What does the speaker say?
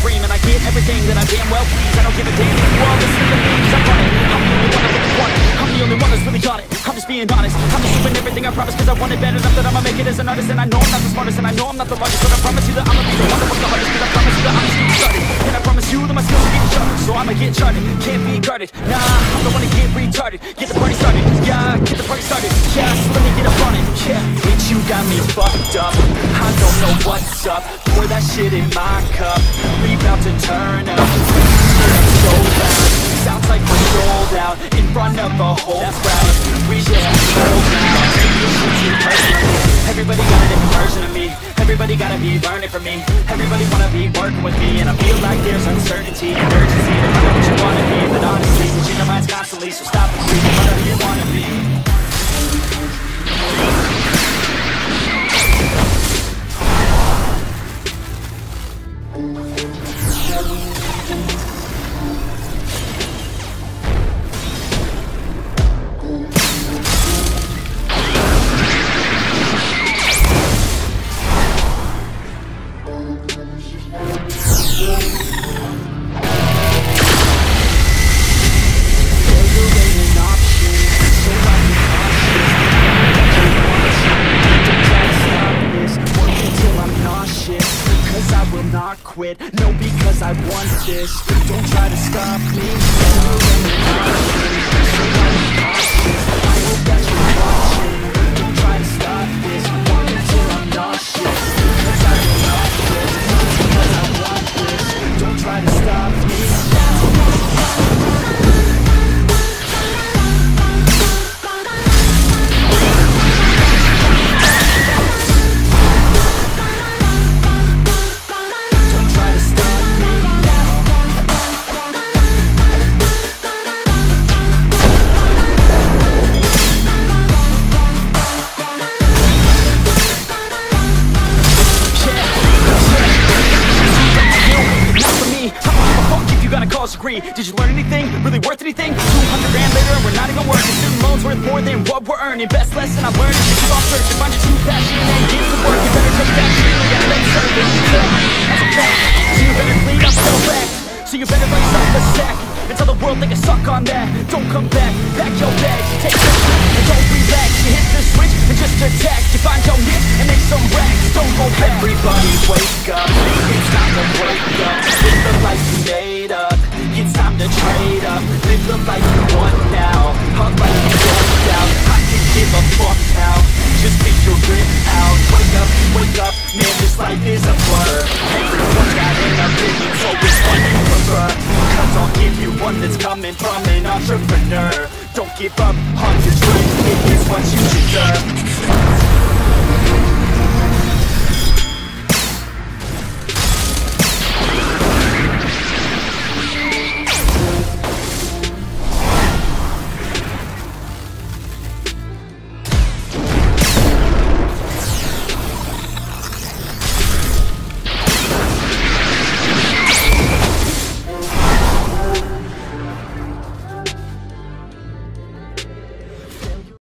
dream, and I get everything that I damn well please. I don't give a damn if you all listen to me, 'cause I'm running. I'm the only one that really want it. I'm the only one that's really got it. I'm just being honest. I'm just doing everything I promise, 'cause I want it bad enough that I'ma make it as an artist. And I know I'm not the smartest, and I know I'm not the largest, but I promise you that I'ma be the one that works the hardest. 'Cause I promise you that I'm just getting started, and I promise you that my skills are getting sharper. So I'ma get charted, can't be guarded. Nah, I'm the one to get retarded. Get the party started, yeah, get the party started. Yeah, so let me get up on it. Yeah, bitch, you got me fucked up. I don't know what's up. Pour that shit in my cup. We about to turn up. So loud, sounds like we're sold out in front of a whole crowd. We just sold out. Everybody got a different version of me. Everybody gotta be learning from me. Everybody wanna be working with me, and I feel like there's uncertainty and urgency to find out what you wanna be. But honestly, it's in your minds constantly, so stop and breathe. Whatever you wanna be. Quit, no, because I want this. Don't try to stop me. I hope that you're watching. Don't try to stop this. Walk until I'm nauseous. Because I will not quit. Because I want this. Don't try to stop me. Did you learn anything? Really worth anything? 200 grand later and we're not even working. Student loans worth more than what we're earning. Best lesson I've learned is to keep on searching. Find your true passion and get to work. You better take that shit and get ready to serve it. That's a fact. So you better clean up your act. So you better raise up the sack and tell the world they can suck on that. Don't come back, pack your bags, take the shit and don't relax. You hit the switch and just attack. You find your niche and make some racks. Don't go back. Everybody wake up, it's time to wake up. Live the life you made up. It's time to trade up. Live the life you want now. A life you don't doubt. I can give a fuck now. Just pick your grip out. Wake up, man, this life is a blur. Everyone's got an opinion, so it's one you prefer. Cause I'll give you one that's coming from an entrepreneur. Don't give up on your dreams, it is what you deserve.